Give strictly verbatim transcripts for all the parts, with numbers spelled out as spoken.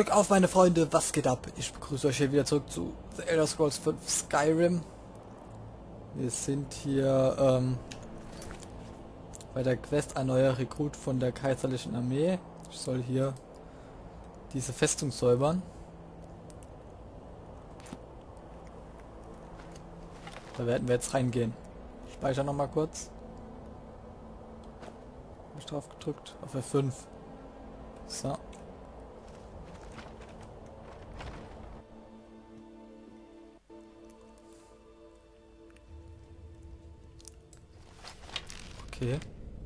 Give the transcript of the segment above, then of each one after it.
Glück auf, meine Freunde, was geht ab? Ich begrüße euch hier wieder zurück zu The Elder Scrolls fünf Skyrim. Wir sind hier ähm, bei der Quest ein neuer Rekrut von der kaiserlichen Armee. Ich soll hier diese Festung säubern. Da werden wir jetzt reingehen. Speicher noch mal kurz. Hab ich drauf gedrückt auf F fünf. So. Okay.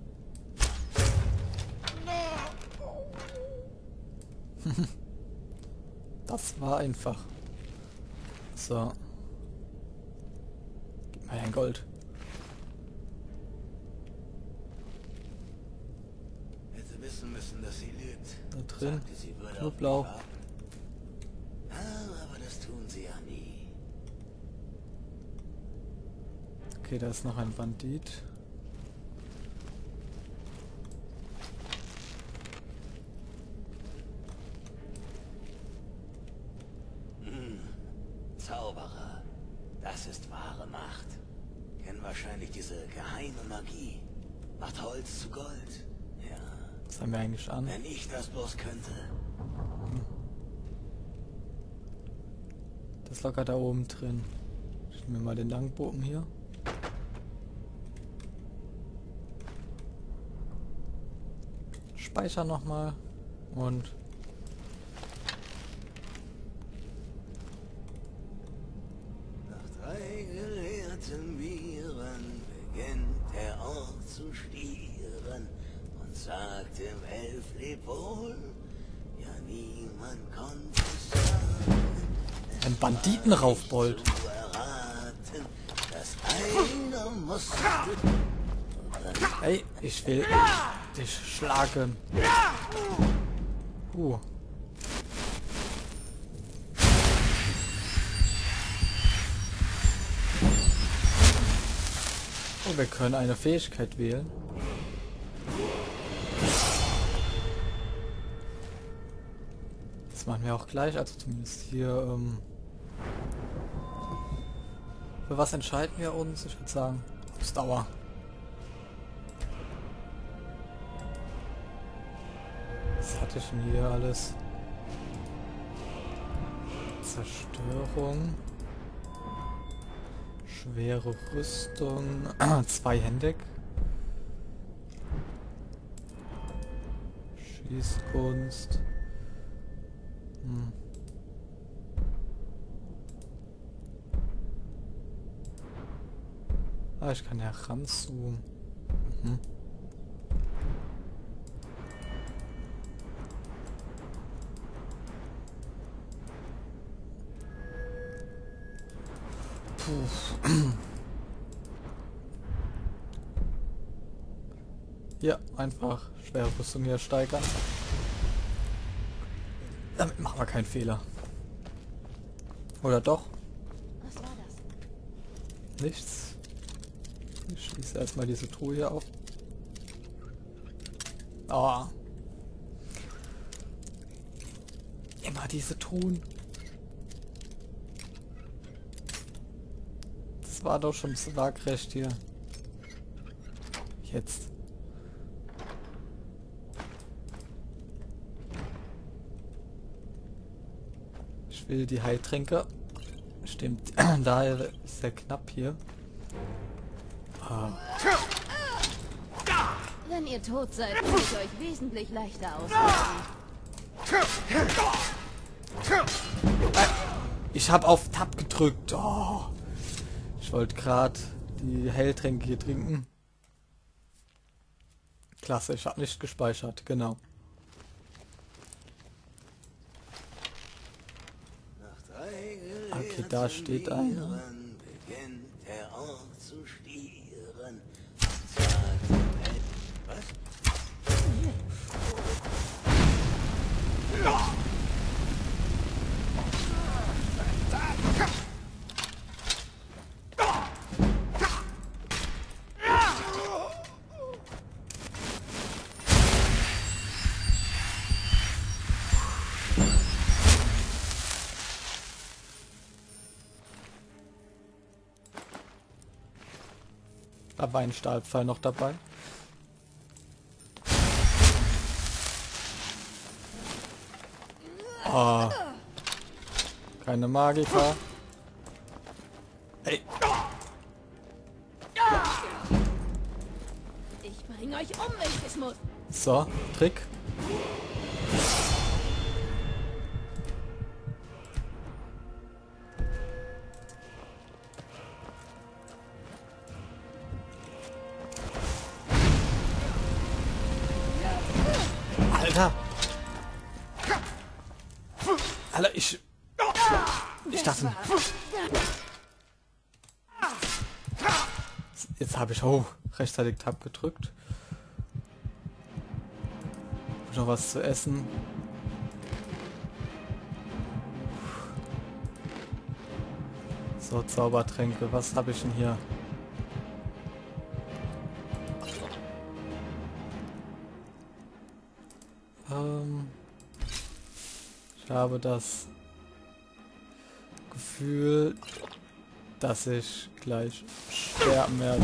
Das war einfach. So. Gib mir ein Gold. Hätte wissen müssen, dass sie lügt. Da drin. Sagte, sie würde Knoblauch. auf mich warten. Ah, aber das tun sie ja nie. Okay, da ist noch ein Bandit. Zauberer. Das ist wahre Macht. Kennen wahrscheinlich diese geheime Magie. Macht Holz zu Gold. Ja. Was haben wir eigentlich an? Wenn ich das bloß könnte. Das ist locker da oben drin. Ich nehme mir mal den Langbogen hier. Speicher nochmal. Und Nach drei gelehrten Viren beginnt der Ort zu stieren und sagt im Elflepol, ja niemand konnte es sagen. ein Banditenraufbold. Zu erraten, dass einer musste. Ey, ich will dich schlagen. Uh. Oh, wir können eine Fähigkeit wählen. Das machen wir auch gleich, also zumindest hier. Ähm Für was entscheiden wir uns? Ich würde sagen, Ausdauer. Was hatte ich denn hier alles? Zerstörung. Schwere Rüstung. Zweihändig. Schießkunst. Hm. Ah, ich kann ja ranzoomen. Mhm. Puh. Ja, einfach schwere Rüstung hier steigern. Damit machen wir keinen Fehler. Oder doch? Was war das? Nichts. Ich schließe erstmal diese Truhe hier auf. Ah. Immer diese Truhen. Das war doch schon so waagrecht hier. Jetzt. Ich will die Heiltränke. Stimmt. Daher ist der knapp hier. Ah. Wenn ihr tot seid, kann ich euch wesentlich leichter aushalten. Ich habe auf Tab gedrückt. Oh. Ich wollte gerade die Heiltränke hier trinken. Klasse, ich habe nicht gespeichert. Genau. Nach drei Okay, da steht einer. Viren beginnt der Ort zu stieren und sagt im El- Was? Da war ein Stahlpfeil noch dabei. Oh. Keine Magiker. Ey. Ich bringe euch um, wenn ich es muss. So, Trick. Alter. Alter, ich... Ich dachte... Jetzt habe ich... Oh, rechtzeitig Tab gedrückt. Noch was zu essen. So, Zaubertränke. Was habe ich denn hier? Ähm, ich habe das Gefühl, dass ich gleich sterben werde.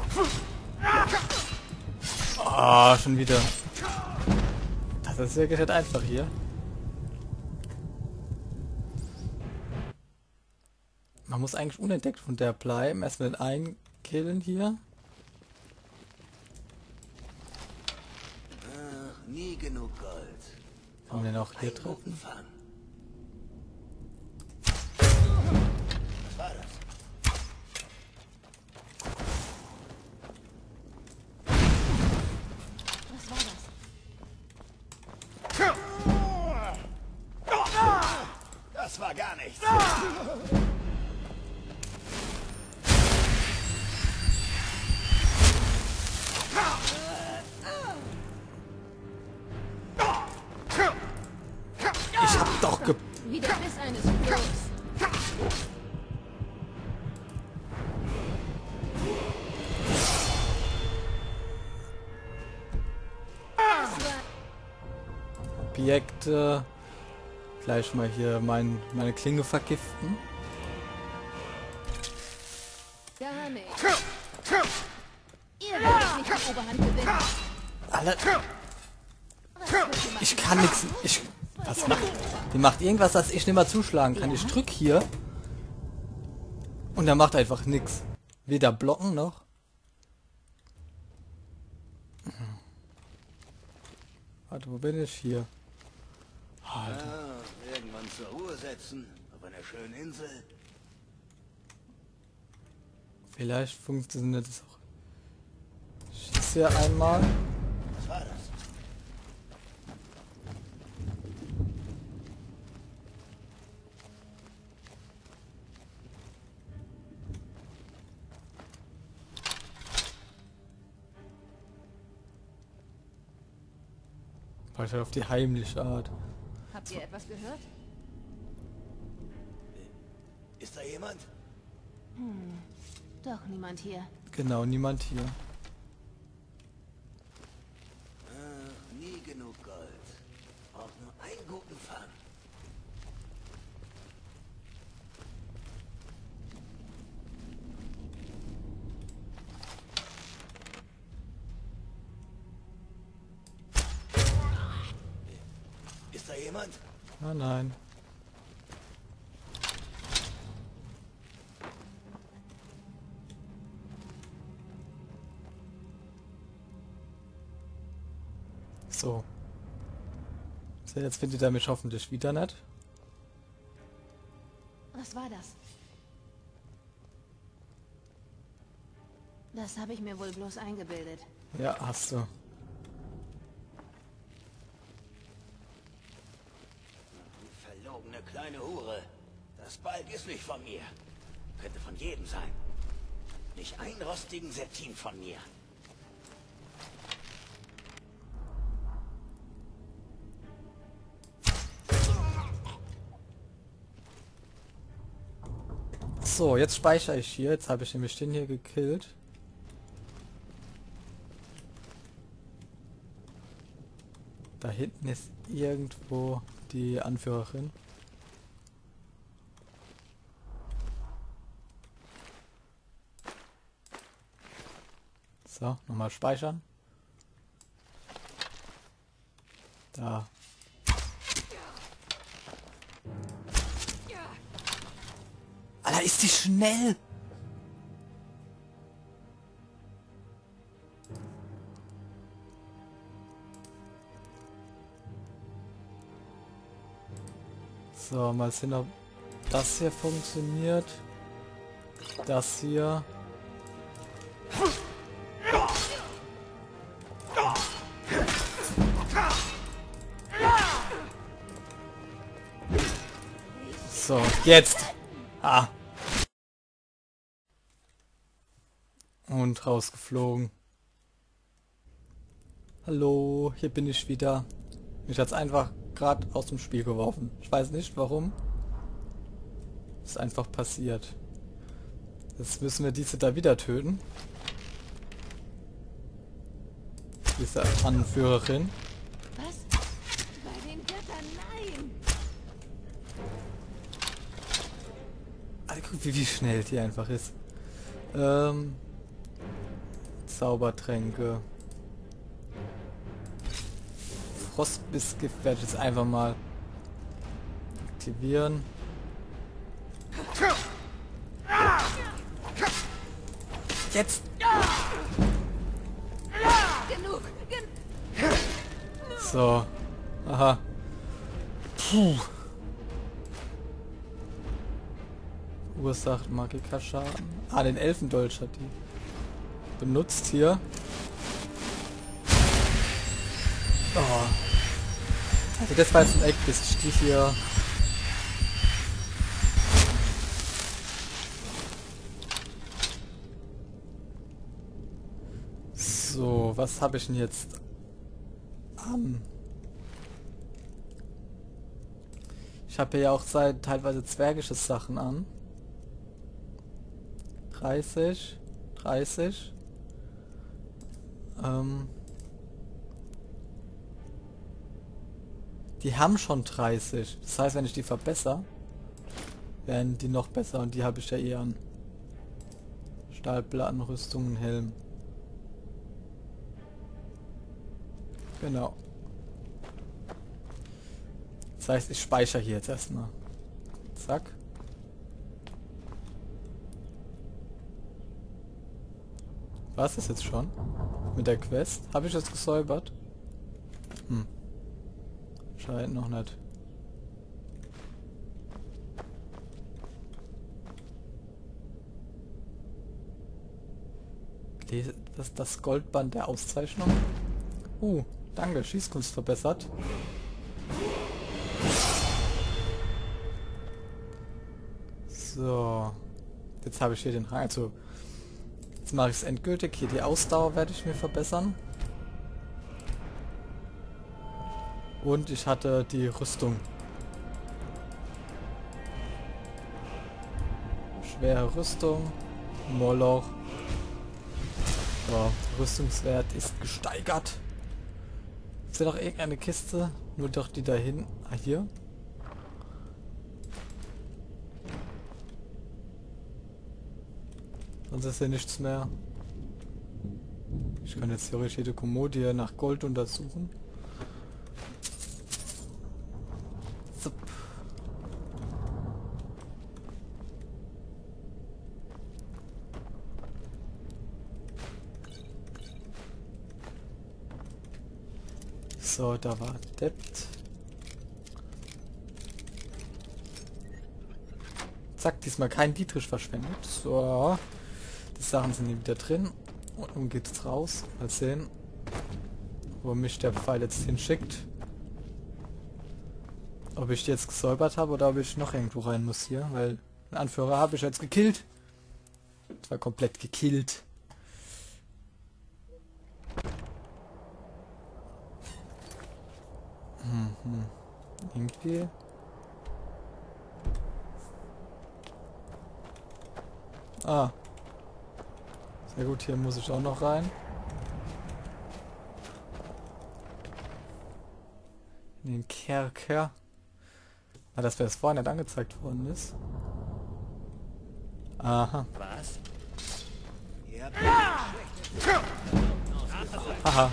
Ah, schon wieder. Das ist wirklich nicht einfach hier. Man muss eigentlich unentdeckt von der bleiben. Erstmal den einen killen hier. Ach, nie genug Gold. Kann man den auch hier Einen treffen? guten Fang. Was war das? Was war das? Das war gar nichts. Ich hab doch ge... Wie der Biss eines Flohs. Das war Objekte. Gleich mal hier mein, meine Klinge vergiften. gar nicht. Ihr werdet nicht die Oberhand gewinnen. Alter, Was wird gemacht? ich kann nichts. Ich... Was macht... Die macht irgendwas, dass ich nicht mehr zuschlagen kann. Ich drück hier. Und er macht einfach nichts. Weder blocken noch. Warte, wo bin ich hier? Alter. Ah, irgendwann zur Ruhe setzen. Auf einer schönen Insel. Vielleicht funktioniert es auch. Ich schieße hier einmal. Was war das? Weiter auf die heimliche Art. Habt ihr etwas gehört? Ist da jemand? Doch niemand hier. Genau, niemand hier. Ach, nie genug Gold. Braucht nur einen guten Fang. Ist da jemand? Ah nein. So. So, jetzt findet er mich hoffentlich wieder nicht. Was war das? Das habe ich mir wohl bloß eingebildet. Ja, hast du. Verlogene kleine Hure. Das Balg ist nicht von mir. Könnte von jedem sein. Nicht einen rostigen Septim von mir. So, jetzt speichere ich hier. Jetzt habe ich nämlich den hier gekillt. Da hinten ist irgendwo die Anführerin. So, nochmal speichern. Da. Alter, ist die schnell! So, mal sehen, ob das hier funktioniert. Das hier. So, jetzt! Ah! Und rausgeflogen. Hallo, hier bin ich wieder. Mich hat's einfach gerade aus dem Spiel geworfen. Ich weiß nicht warum. Ist einfach passiert. Jetzt müssen wir diese da wieder töten. Diese Anführerin. Was? Bei den Göttern, nein! Alter, guck, wie, wie schnell die einfach ist. Ähm, Zaubertränke. Frostbissgift werde ich jetzt einfach mal aktivieren. Jetzt! Genug! Gen So. Aha. Puh. Ursacht Magikerschaden. Ah, den Elfendolch hat die benutzt hier. Oh. Also das war jetzt ein Eck, bis ich die hier... So, was habe ich denn jetzt an? Ich habe ja auch seit teilweise zwergische Sachen an. dreißig, dreißig. Ähm... Die haben schon dreißig. Das heißt, wenn ich die verbessere, werden die noch besser. Und die habe ich ja eh an. Stahlplatten, Rüstungen, Helm. Genau. Das heißt, ich speichere hier jetzt erstmal. Zack. War es das jetzt schon? Mit der Quest? Habe ich das gesäubert? Hm. Scheint noch nicht. Das ist das Goldband der Auszeichnung. Uh, danke, Schießkunst verbessert. So. Jetzt habe ich hier den Rang. Also, jetzt mache ich es endgültig. Hier die Ausdauer werde ich mir verbessern. Und ich hatte die Rüstung. Schwere Rüstung. Moloch. So, Rüstungswert ist gesteigert. Ist ja noch irgendeine Kiste? Nur doch die dahin. Ah, hier. Sonst ist ja nichts mehr. Ich kann jetzt theoretisch jede Kommode nach Gold untersuchen. Zup. So, da war Debt. Zack, diesmal kein Dietrich verschwendet. So. Die Sachen sind hier wieder drin. Und nun geht's raus. Mal sehen, wo mich der Pfeil jetzt hinschickt. Ob ich die jetzt gesäubert habe oder ob ich noch irgendwo rein muss hier. Weil den Anführer habe ich jetzt gekillt. Das war komplett gekillt. Mhm. Irgendwie. Ah. Sehr gut, hier muss ich auch noch rein. In den Kerker. Ah, dass mir das vorhin nicht angezeigt worden ist. Aha. Was? Ihr habt ja. Haha.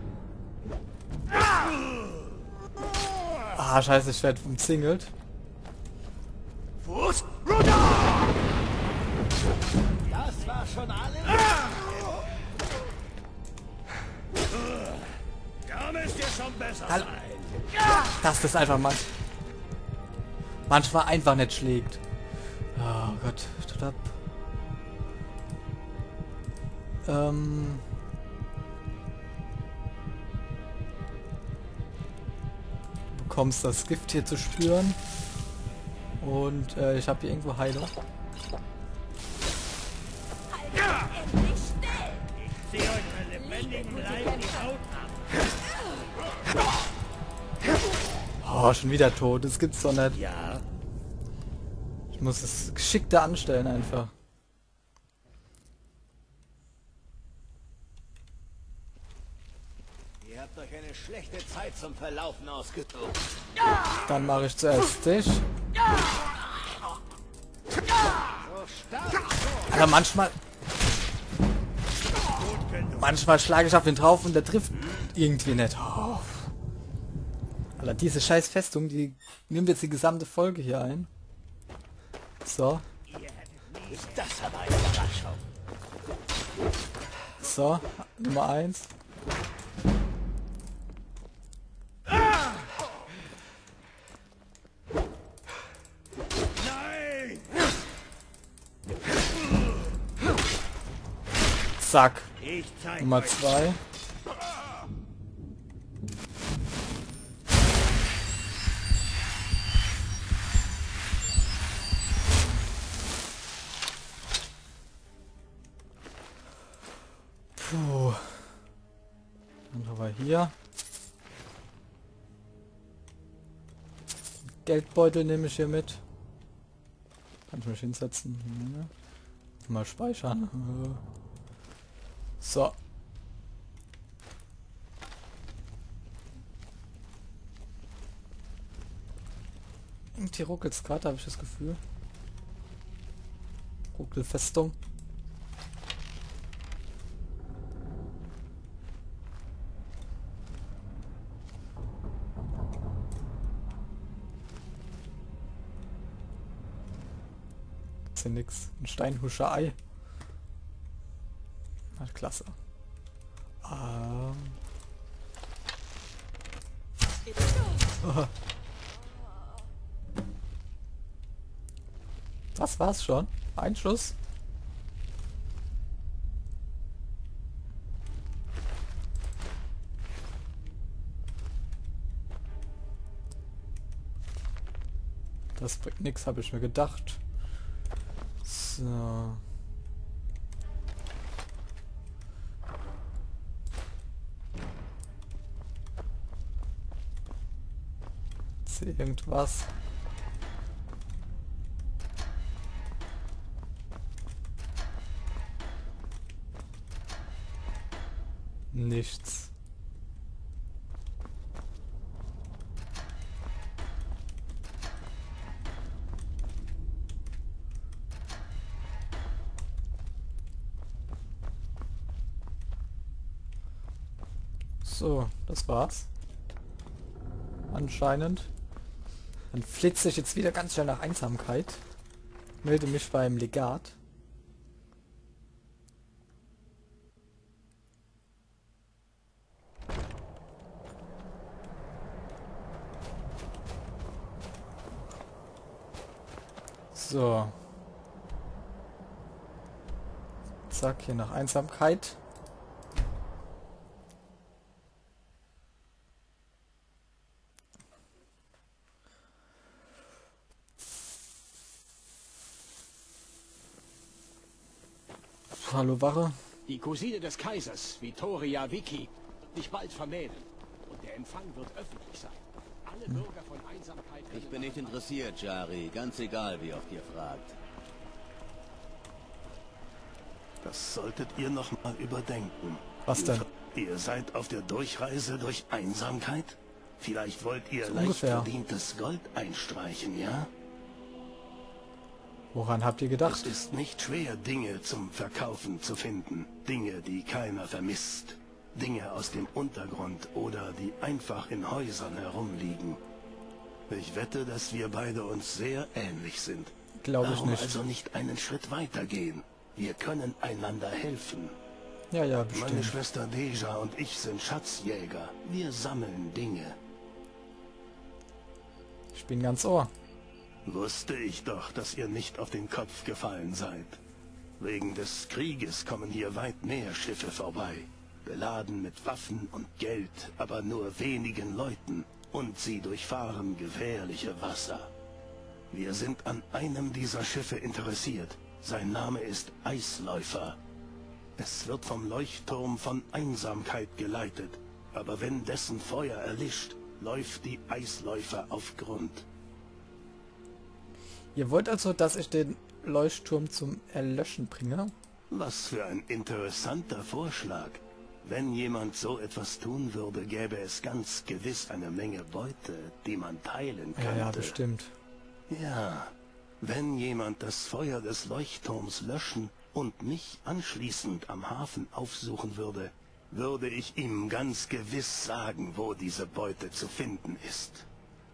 Ah, scheiße, ich werde umzingelt. Das war schon alles. Da müsst ihr schon besser Hall sein. Dass das einfach mal manchmal einfach nicht schlägt. Oh Gott, tut ab. Ähm. Du bekommst das Gift hier zu spüren. Und äh, ich habe hier irgendwo Heilung. Zieh euch bei lebendigem Leib die Haut ab. Oh, schon wieder tot. Das gibt's doch nicht. Ja. Ich muss es geschickter anstellen einfach. Ihr habt euch eine schlechte Zeit zum Verlaufen ausgesucht. Dann mache ich zuerst dich. So stark. Aber manchmal... Manchmal schlage ich auf ihn drauf und der trifft irgendwie nicht. Oh. Alter, diese scheiß Festung, die nimmt jetzt die gesamte Folge hier ein. So. Ist das aber eine Überraschung. So, Nummer eins. Nein! Zack. Ich zeig Nummer euch. zwei. Puh. Dann haben wir hier. Geldbeutel nehme ich hier mit. Kann ich mich hinsetzen. Ja. Mal speichern. So. Irgendwie ruckelt's gerade, habe ich das Gefühl. Ruckelfestung. Ist ja nix. Ein Steinhuscher Ei. Na, klasse. Ähm. Oh. Das war's schon. Ein Schuss. Das bringt nichts, habe ich mir gedacht. So. Ist hier irgendwas? Nichts. So, das war's. Anscheinend. Dann flitze ich jetzt wieder ganz schnell nach Einsamkeit. Melde mich beim Legat. So. Zack, hier nach Einsamkeit. Hallo Wache. Die Cousine des Kaisers, Vittoria Vicky, wird dich bald vermählen. Und der Empfang wird öffentlich sein. Alle Bürger von Einsamkeit... Ich bin nicht interessiert, Jari. Ganz egal, wie oft ihr fragt. Das solltet ihr noch mal überdenken. Was denn? Ihr seid auf der Durchreise durch Einsamkeit? Vielleicht wollt ihr So leicht ungefähr. verdientes Gold einstreichen, ja? Woran habt ihr gedacht? Es ist nicht schwer, Dinge zum Verkaufen zu finden. Dinge, die keiner vermisst. Dinge aus dem Untergrund oder die einfach in Häusern herumliegen. Ich wette, dass wir beide uns sehr ähnlich sind. Glaube ich Warum nicht. also nicht einen Schritt weiter gehen? Wir können einander helfen. Ja, ja, Meine bestimmt. Schwester Deja und ich sind Schatzjäger. Wir sammeln Dinge. Ich bin ganz Ohr. Wusste ich doch, dass ihr nicht auf den Kopf gefallen seid. Wegen des Krieges kommen hier weit mehr Schiffe vorbei. Beladen mit Waffen und Geld, aber nur wenigen Leuten. Und sie durchfahren gefährliche Wasser. Wir sind an einem dieser Schiffe interessiert. Sein Name ist Eisläufer. Es wird vom Leuchtturm von Einsamkeit geleitet. Aber wenn dessen Feuer erlischt, läuft die Eisläufer auf Grund. Ihr wollt also, dass ich den Leuchtturm zum Erlöschen bringe? Was für ein interessanter Vorschlag. Wenn jemand so etwas tun würde, gäbe es ganz gewiss eine Menge Beute, die man teilen könnte. Ja, ja, bestimmt. Ja, wenn jemand das Feuer des Leuchtturms löschen und mich anschließend am Hafen aufsuchen würde, würde ich ihm ganz gewiss sagen, wo diese Beute zu finden ist.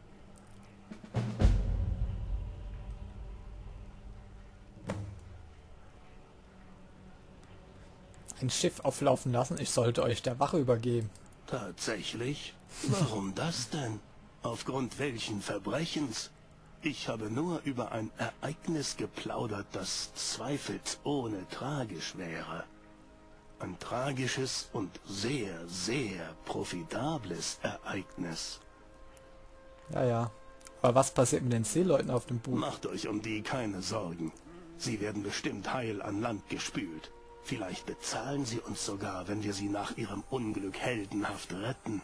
Ein Schiff auflaufen lassen, ich sollte euch der Wache übergeben. Tatsächlich? Warum das denn? Aufgrund welchen Verbrechens? Ich habe nur über ein Ereignis geplaudert, das zweifelsohne tragisch wäre. Ein tragisches und sehr, sehr profitables Ereignis. Ja, ja. Aber was passiert mit den Seeleuten auf dem Boot? Macht euch um die keine Sorgen. Sie werden bestimmt heil an Land gespült. Vielleicht bezahlen sie uns sogar, wenn wir sie nach ihrem Unglück heldenhaft retten.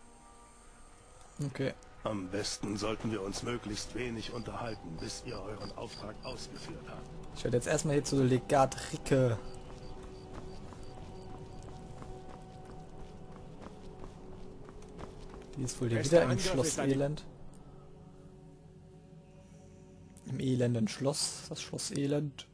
Okay. Am besten sollten wir uns möglichst wenig unterhalten, bis ihr euren Auftrag ausgeführt habt. Ich werde jetzt erstmal hier zu Legat Ricke. Die ist wohl hier Bester wieder im Angriff Schloss ist eine- Elend. Im elenden Schloss, das Schloss Elend.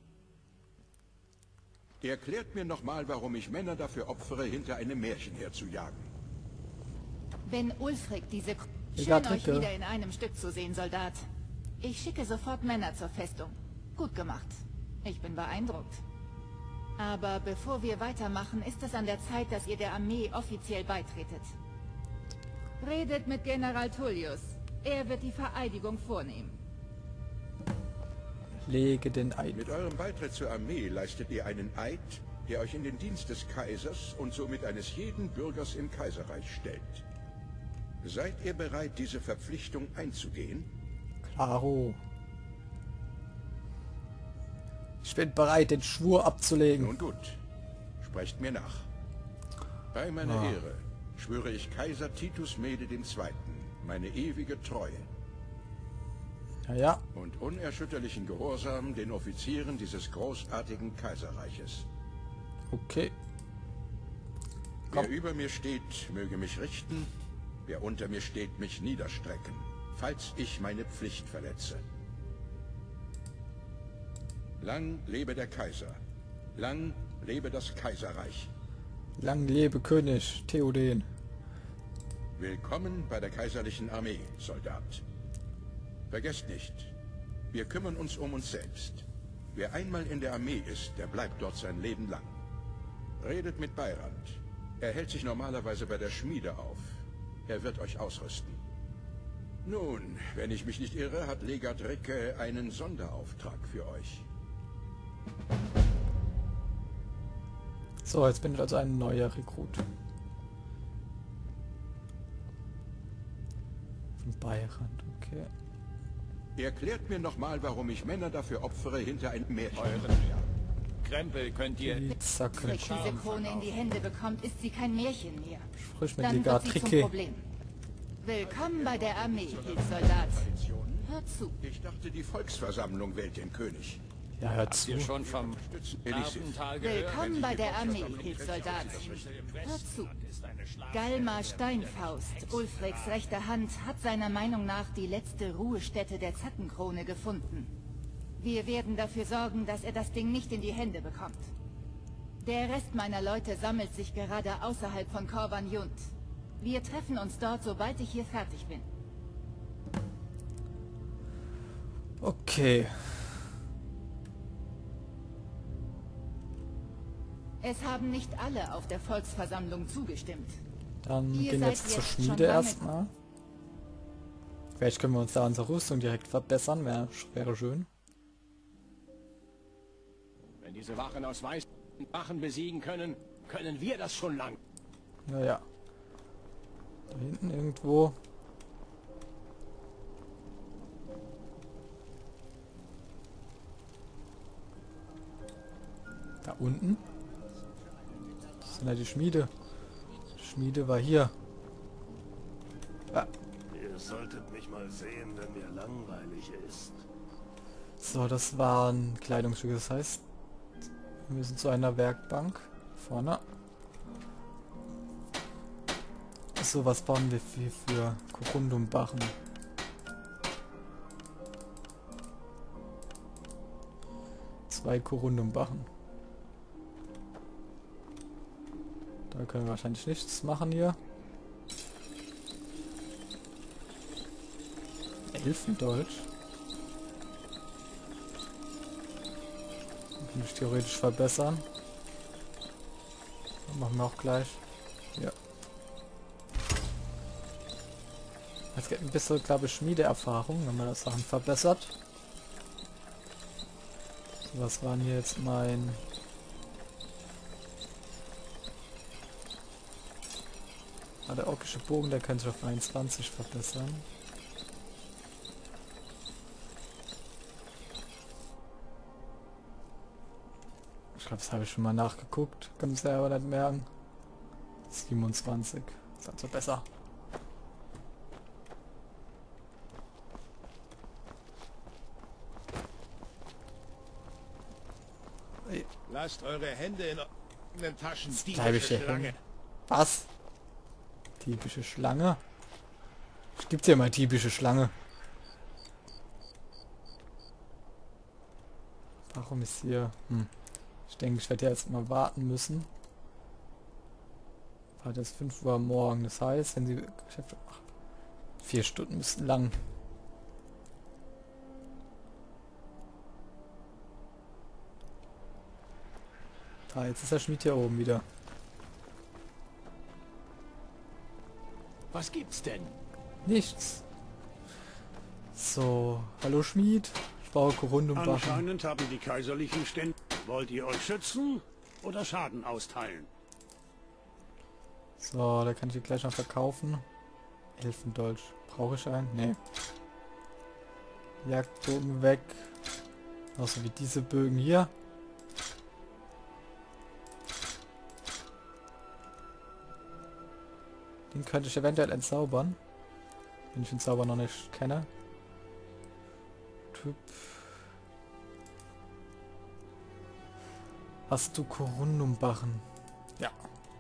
Erklärt mir nochmal, warum ich Männer dafür opfere, hinter einem Märchen herzujagen. Wenn Ulfric diese... K- Ich Schön, grad euch Ricke. wieder in einem Stück zu sehen, Soldat. Ich schicke sofort Männer zur Festung. Gut gemacht. Ich bin beeindruckt. Aber bevor wir weitermachen, ist es an der Zeit, dass ihr der Armee offiziell beitretet. Redet mit General Tullius. Er wird die Vereidigung vornehmen. Lege den Eid. Mit eurem Beitritt zur Armee leistet ihr einen Eid, der euch in den Dienst des Kaisers und somit eines jeden Bürgers im Kaiserreich stellt. Seid ihr bereit, diese Verpflichtung einzugehen? Klaro. Ich bin bereit, den Schwur abzulegen. Nun gut, sprecht mir nach. Bei meiner Ah. Ehre schwöre ich Kaiser Titus Mede der Zweite meine ewige Treue Ja, ja. und unerschütterlichen Gehorsam den Offizieren dieses großartigen Kaiserreiches. Okay. Wer Komm. über mir steht, möge mich richten, wer unter mir steht, mich niederstrecken, falls ich meine Pflicht verletze. Lang lebe der Kaiser, lang lebe das Kaiserreich. Lang lebe König Theoden. Willkommen bei der kaiserlichen Armee, Soldat. Vergesst nicht, wir kümmern uns um uns selbst. Wer einmal in der Armee ist, der bleibt dort sein Leben lang. Redet mit Beirand. Er hält sich normalerweise bei der Schmiede auf. Er wird euch ausrüsten. Nun, wenn ich mich nicht irre, hat Legat Ricke einen Sonderauftrag für euch. So, jetzt bin ich also ein neuer Rekrut. Von Beirand, okay. Erklärt mir nochmal, warum ich Männer dafür opfere, hinter ein Märchen... Euren Krempel könnt ihr... Die Zackel. Wenn Ulfric diese Krone in die Hände bekommt, ist sie kein Märchen mehr. Sprich mit Dann wird Legat sie zum Ricke. Problem. Willkommen bei der Armee, Hilfssoldat. Hör zu. Ich dachte, die Volksversammlung wählt den König. Ja, hör zu. Ihr schon vom Elisif. Erbental gehört? Willkommen bei der Armee, Hilfssoldat. Hör zu. Galmar Steinfaust, Ulfrics rechte Hand, hat seiner Meinung nach die letzte Ruhestätte der Zackenkrone gefunden. Wir werden dafür sorgen, dass er das Ding nicht in die Hände bekommt. Der Rest meiner Leute sammelt sich gerade außerhalb von Korvan Jund. Wir treffen uns dort, sobald ich hier fertig bin. Okay. Es haben nicht alle auf der Volksversammlung zugestimmt. Dann Ihr gehen wir seid jetzt zur jetzt schon Schmiede lange- erstmal. Vielleicht können wir uns da unsere Rüstung direkt verbessern, wäre wäre schön. Wenn diese Wachen aus weißen Wachen besiegen können, können wir das schon lang. Naja. Da hinten irgendwo. Da unten. Das ist ja die Schmiede. Die Schmiede war hier. Ah. Ihr solltet mich mal sehen, wenn mir langweilig ist. So, das war ein Kleidungsstück. Das heißt, wir müssen zu einer Werkbank. Vorne. So, was bauen wir für, für Korundumbachen? Zwei Korundumbachen. Da können wir wahrscheinlich nichts machen hier. Elfendeutsch. Kann ich theoretisch verbessern. Das machen wir auch gleich. Ja. Es gibt ein bisschen, glaube ich, Schmiedeerfahrung, wenn man das Sachen verbessert. So, was war denn hier jetzt mein... Ah, der orkische Bogen, der kann sich auf einundzwanzig verbessern. Ich glaube, das habe ich schon mal nachgeguckt. Kann es ja aber nicht merken. siebenundzwanzig. Ist also besser. Hey, Lasst eure Hände in den Taschen. Diebische Schlange. Was? Diebische Schlange? Es gibt ja mal diebische Schlange. Warum ist hier... Hm. Ich denke, ich werde jetzt mal warten müssen. War das fünf Uhr morgen. Das heißt, wenn sie Geschäfte machen. Vier Stunden müssten lang. Da, jetzt ist der Schmied hier oben wieder. Was gibt's denn? Nichts. So, hallo Schmied. Ich baue Korundumbachen. Anscheinend haben die kaiserlichen Stände... Wollt ihr euch schützen oder Schaden austeilen? So, da kann ich die gleich noch verkaufen. Elfendeutsch. Brauche ich einen? Nee. Jagdbogen weg. Außer wie diese Bögen hier. Den könnte ich eventuell entzaubern. Wenn ich den Zauber noch nicht kenne. Typ. Hast du Korundumbachen? Ja.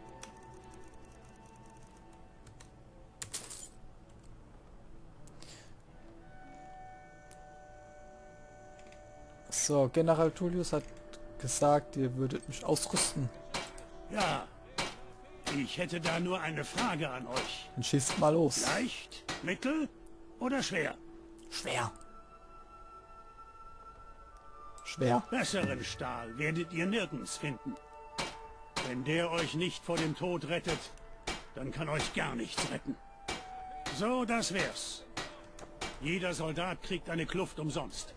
So, General Tullius hat gesagt, ihr würdet mich ausrüsten. Ja, ich hätte da nur eine Frage an euch. Dann schießt mal los. Leicht, mittel oder schwer? Schwer. Schwer. Besseren Stahl werdet ihr nirgends finden. Wenn der euch nicht vor dem Tod rettet, dann kann euch gar nichts retten. So, das wär's. Jeder Soldat kriegt eine Kluft umsonst.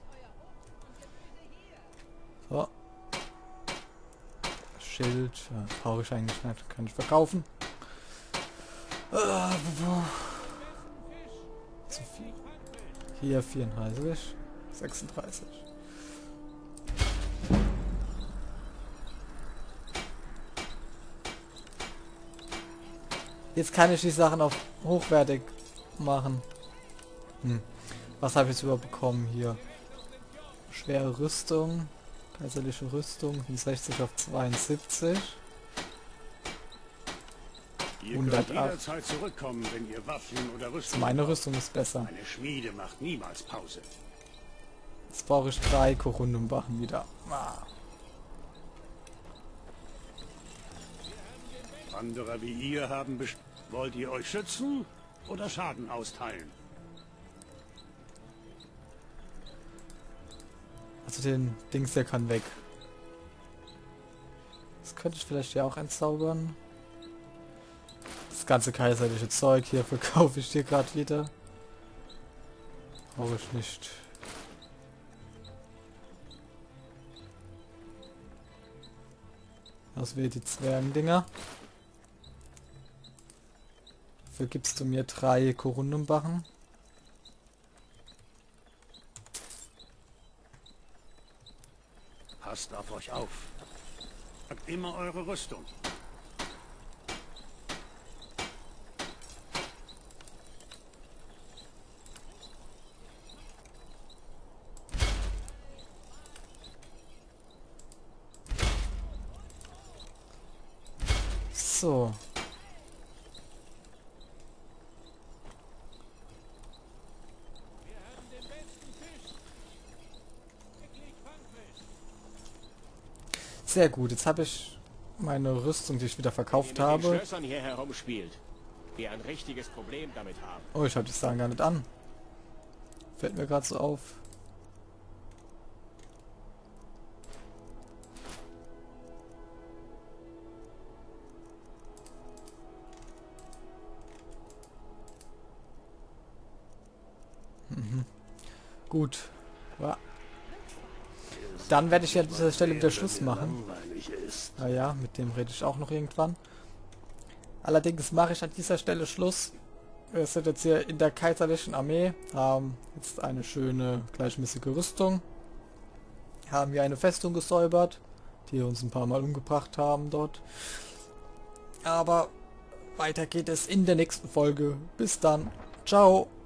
So. Schild. Ja, brauche ich eigentlich nicht. Kann ich verkaufen. Ah, zu viel. Hier vierunddreißig. sechsunddreißig. Jetzt kann ich die Sachen auf hochwertig machen. Hm. Was habe ich jetzt überhaupt bekommen hier? Schwere Rüstung. Kaiserliche Rüstung von sechzig auf zweiundsiebzig. Ihr könnt jederzeit zurückkommen, wenn ihr Waffen oder Rüstung Meine braucht. Rüstung ist besser. Eine Schmiede macht niemals Pause. Jetzt brauche ich drei Korundumwachen wieder. Ah. Wanderer wie ihr haben best... Wollt ihr euch schützen oder Schaden austeilen? Also den Dings, der kann weg. Das könnte ich vielleicht ja auch entzaubern. Das ganze kaiserliche Zeug hier verkaufe ich dir gerade wieder. Brauche ich nicht. Das wäre die Zwergendinger. Dafür gibst du mir drei Korundumwachen. Passt auf euch auf. Habt immer eure Rüstung. So. Sehr gut, jetzt habe ich meine Rüstung, die ich wieder verkauft Wer mit den habe. Schlössern hier herumspielt, der ein richtiges Problem damit haben. Oh, ich habe die Sachen gar nicht an. Fällt mir gerade so auf. Mhm. Gut. Ja. Dann werde ich ja an dieser Stelle wieder Schluss machen. Naja, mit dem rede ich auch noch irgendwann. Allerdings mache ich an dieser Stelle Schluss. Wir sind jetzt hier in der kaiserlichen Armee, haben jetzt eine schöne gleichmäßige Rüstung. Haben hier eine Festung gesäubert, die uns ein paar Mal umgebracht haben dort. Aber weiter geht es in der nächsten Folge. Bis dann. Ciao.